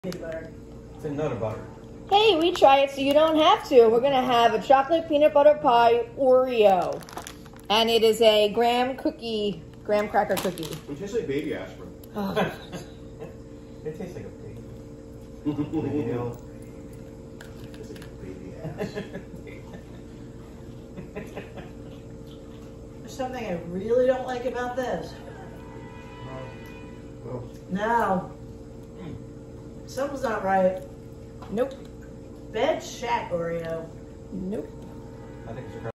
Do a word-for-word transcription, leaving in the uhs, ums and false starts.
Peanut butter. It's another butter. Hey, we try it so you don't have to. We're going to have a chocolate peanut butter pie Oreo. And it is a graham cookie, graham cracker cookie. It tastes like baby aspirin. Oh. It tastes like a baby. You know? It tastes like a baby ass. There's something I really don't like about this. Oh. No. Something's not right. Nope. Bed Shack Oreo. Nope. I think it's a